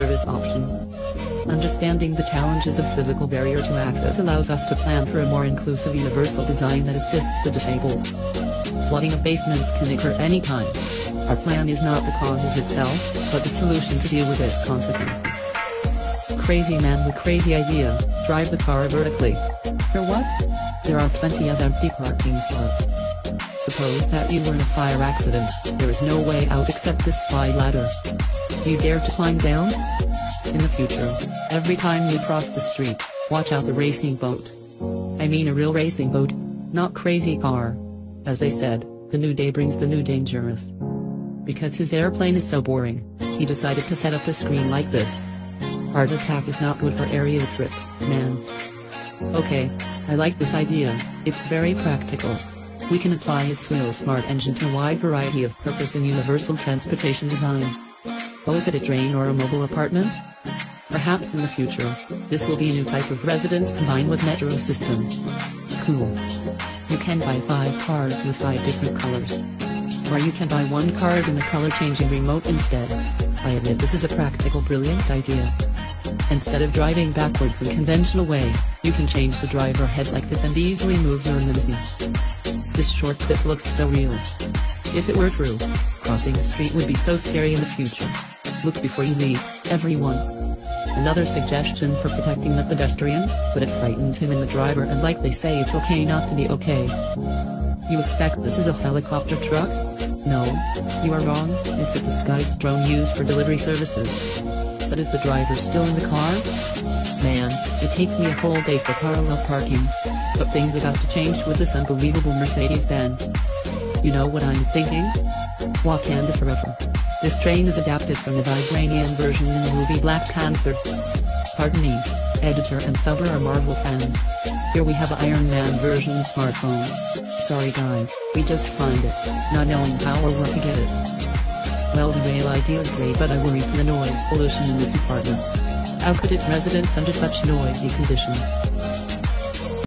service option. Understanding the challenges of physical barrier to access allows us to plan for a more inclusive universal design that assists the disabled. Flooding of basements can occur anytime. Our plan is not the causes itself, but the solution to deal with its consequences. Crazy man with crazy idea, drive the car vertically. For what? There are plenty of empty parking slots. Suppose that you were in a fire accident, there is no way out except this slide ladder. Do you dare to climb down? In the future, every time you cross the street, watch out the racing boat. I mean a real racing boat, not crazy car. As they said, the new day brings the new dangerous. Because his airplane is so boring, he decided to set up the screen like this. Heart attack is not good for area trip, man. Okay, I like this idea, it's very practical. We can apply its Wheel Smart engine to a wide variety of purpose in universal transportation design. Oh, is it a train or a mobile apartment? Perhaps in the future, this will be a new type of residence combined with metro system. Cool. You can buy 5 cars with 5 different colors. Or you can buy 1 car as in a color changing remote instead. I admit this is a practical brilliant idea. Instead of driving backwards in conventional way, you can change the driver head like this and easily move your limousine. This short clip looks so real. If it were true, crossing the street would be so scary in the future. Look before you leap, everyone. Another suggestion for protecting the pedestrian, but it frightens him and the driver, and like they say, it's okay not to be okay. You expect this is a helicopter truck? No, you are wrong, it's a disguised drone used for delivery services. But is the driver still in the car? Man, it takes me a whole day for parallel parking. But things are about to change with this unbelievable Mercedes-Benz. You know what I'm thinking? Wakanda forever. This train is adapted from the Vibranium version in the movie Black Panther. Pardon me, editor and subber are Marvel fan. Here we have Iron Man version smartphone. Sorry guys, we just find it, not knowing how or where to get it. Well, the real idea is great, but I worry for the noise pollution in this apartment. How could it residence under such noisy conditions?